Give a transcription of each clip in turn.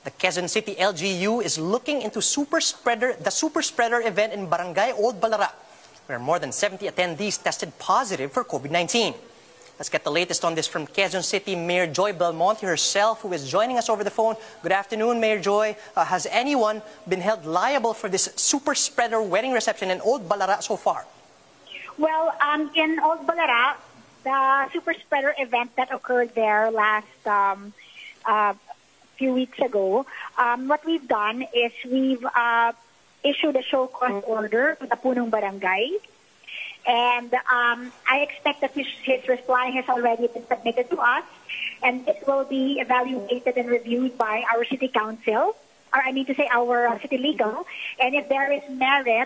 The Quezon City LGU is looking into the super spreader event in Barangay Old Balara, where more than 70 attendees tested positive for COVID-19. Let's get the latest on this from Quezon City Mayor Joy Belmonte herself, who is joining us over the phone. Good afternoon, Mayor Joy. Has anyone been held liable for this super spreader wedding reception in Old Balara so far? Well, in Old Balara, the super spreader event that occurred there last few weeks ago, what we've done is we've issued a show cause order to the Punong Barangay. And I expect that his reply has already been submitted to us, and it will be evaluated and reviewed by our city council, or I mean to say our city legal. And if there is merit,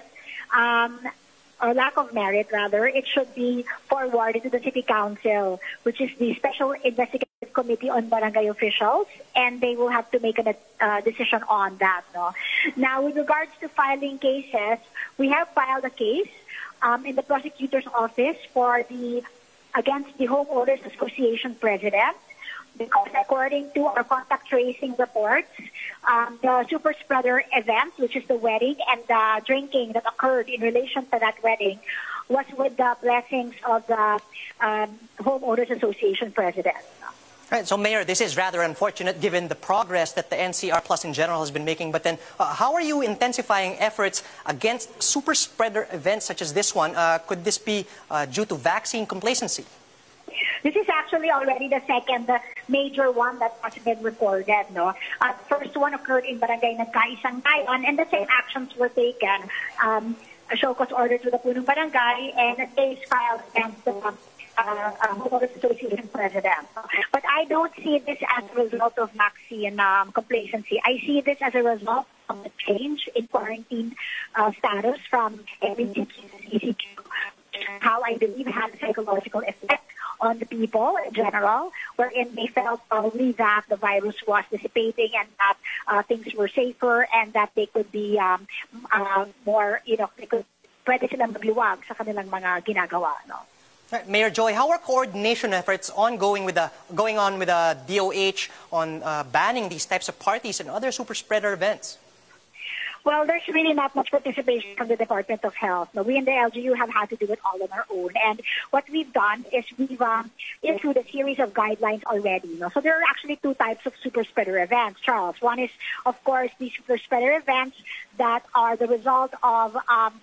or lack of merit rather, it should be forwarded to the city council, which is the Special Investigative Committee on Barangay Officials, and they will have to make a decision on that. No? Now, with regards to filing cases, we have filed a case in the prosecutor's office against the Homeowners Association president, because according to our contact tracing reports, the super spreader event, which is the wedding, and the drinking that occurred in relation to that wedding was with the blessings of the Homeowners Association president. Right, so Mayor, this is rather unfortunate given the progress that the NCR Plus in general has been making, but then how are you intensifying efforts against super spreader events such as this one? Could this be due to vaccine complacency? This is actually already the second major one that has been reported. No? The first one occurred in Barangay Nagkaisang Tayon, and the same actions were taken. A show cause order to the Punong Barangay and a case filed against the Homeowners Association president. But I don't see this as a result of vaccine complacency. I see this as a result of the change in quarantine status from MECQ to ECQ, how I believe had a psychological effect on the people in general, wherein they felt probably that the virus was dissipating and that things were safer and that they could be more, pwede silang magluwag sa kanilang mga ginagawa. No? Right. Mayor Joy, how are coordination efforts going on with the DOH on banning these types of parties and other super spreader events? Well, there's really not much participation from the Department of Health. No, we in the LGU have had to do it all on our own. And what we've done is we've issued a series of guidelines already. No? So there are actually two types of super spreader events, Charles. One is, of course, the super spreader events that are the result of,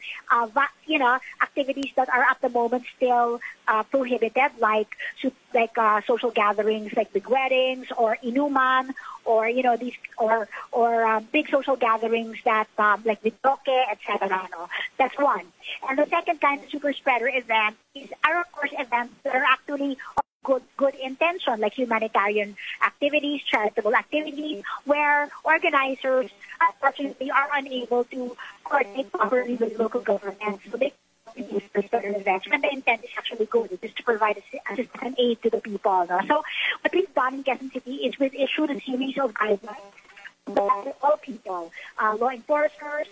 activities that are at the moment still prohibited, like social gatherings, like big weddings or inuman, or big social gatherings that like videoke, etc. No? That's one. And the second kind of super spreader event are of course events that are actually of good intention, like humanitarian activities, charitable activities, where organizers unfortunately are unable to coordinate properly with local governments. So they events, and the intent is actually good. It is to provide assistance and aid to the people. No? So what we've done in Quezon City is we've issued a series of guidelines for all people, law enforcers,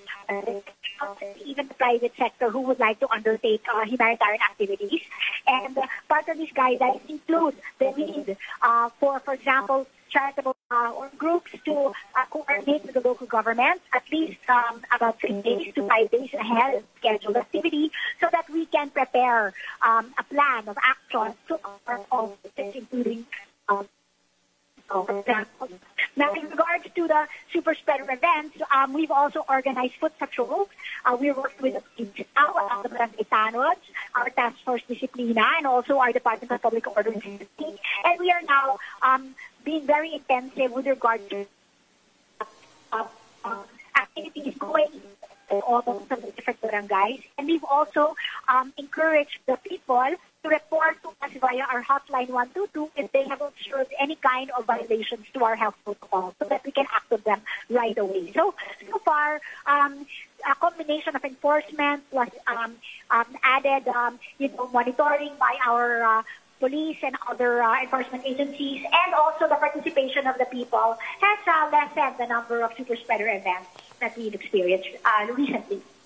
even the private sector who would like to undertake humanitarian activities. And part of these guidelines include the need for example, charitable or groups to coordinate with the local government at least about 3 days to 5 days ahead of scheduled activity, so that we can prepare a plan of action to cover all this, including for example. Now, in regards to the super spreader events, we've also organized foot patrols. We worked with the Barangay Tanods, our Task Force Disciplina, and also our Department of Public Order and Safety. And we are now being very intensive with regard to activities going all of the different barangays. And we've also encouraged the people to report to us via our hotline 122 if they have observed any kind of violations to our health protocol, so that we can act on them right away. So far, a combination of enforcement plus added, monitoring by our police and other enforcement agencies, and also the participation of the people has lessened the number of super spreader events that we've experienced recently.